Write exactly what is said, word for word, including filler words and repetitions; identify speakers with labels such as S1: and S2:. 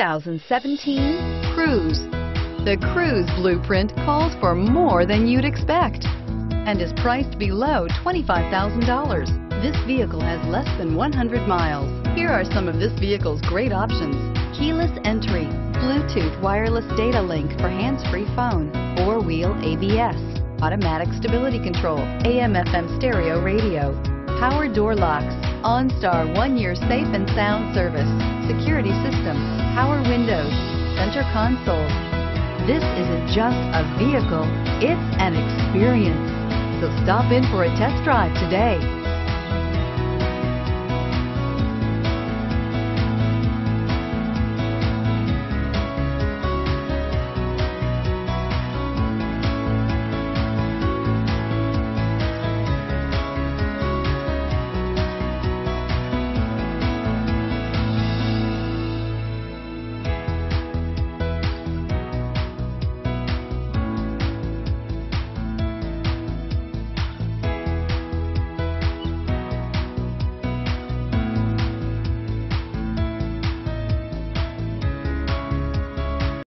S1: thousand seventeen Cruze. The Cruze blueprint calls for more than you'd expect and is priced below twenty-five thousand dollars. This vehicle has less than one hundred miles. Here are some of this vehicle's great options: keyless entry, Bluetooth wireless data link for hands-free phone, four-wheel A B S, automatic stability control, A M F M stereo radio, power door locks, OnStar one-year safe and sound service, security system, power windows, center console. This isn't just a vehicle, it's an experience. So stop in for a test drive today.